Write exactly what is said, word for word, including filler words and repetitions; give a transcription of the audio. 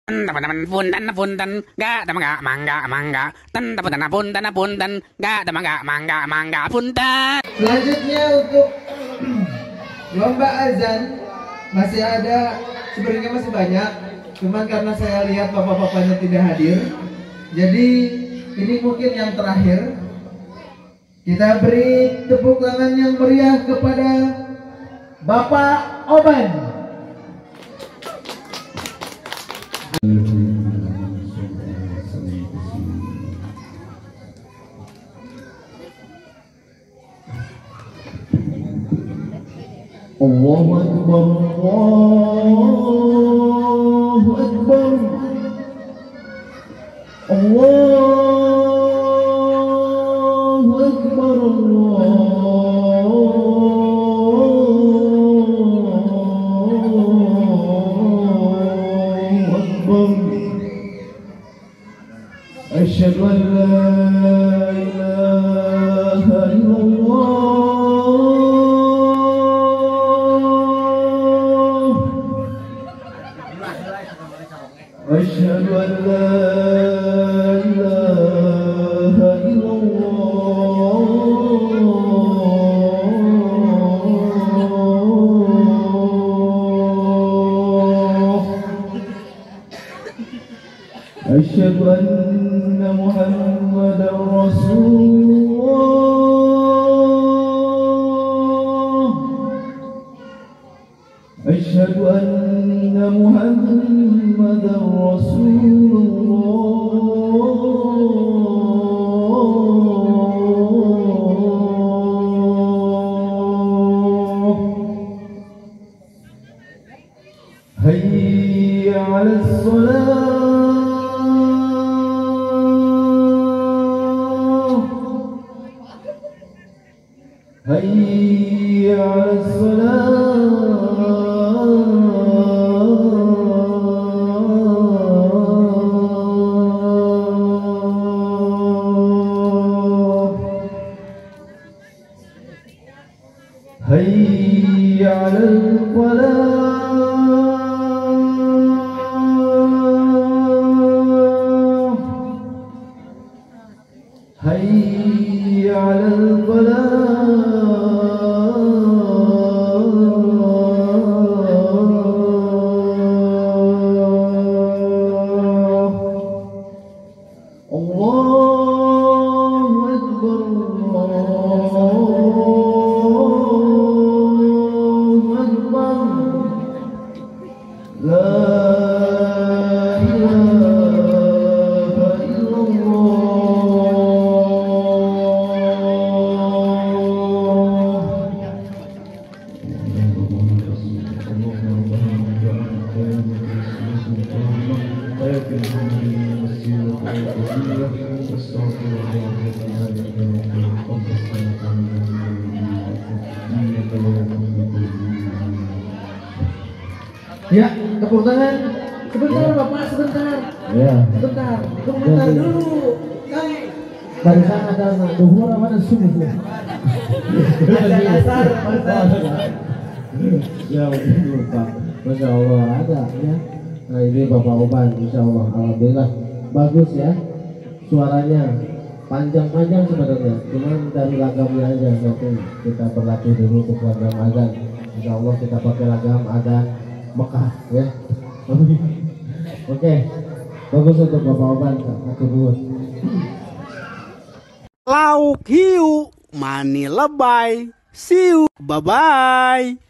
Teman-teman punten punten gak ada mangga mangga mangga ten teman punten punten gak ada mangga mangga mangga punten. Selanjutnya untuk lomba azan masih ada, sebenarnya masih banyak, cuman karena saya lihat bapak-bapaknya tidak hadir, jadi ini mungkin yang terakhir. Kita beri tepuk tangan yang meriah kepada Bapak Oban. Allahu Akbar, Allahu Akbar, Allahu Akbar, Allahu Akbar. Asyhadu an la ilaha illallah. أشهد أن لا إله إلا الله. أشهد أن محمدا رسول الله. أشهد أن محمدا رسول الله. حي على الصلاة، حي على الصلاة. حي على الفلاح، حي على الفلاح. الله أكبر، الله أكبر، لا إله إلا Ya, tepuk tangan. Sebentar Bapak, sebentar. Ya. Sebentar, sebentar dulu. Kami barusan ada duhur apa ada subuh. Ada asar, ya lupa. Masya Allah ada ya. Nah ini Bapak Oban, Insya Allah, alhamdulillah bagus ya. Suaranya panjang-panjang sebenarnya, cuman dari lagamnya aja. Nanti kita berlatih dulu untuk lagam azan. Insya Allah kita pakai lagam azan Mekah ya. Oke, bagus untuk Bapak Oban. Aku buat lauk hiu mani lebay siu, bye bye.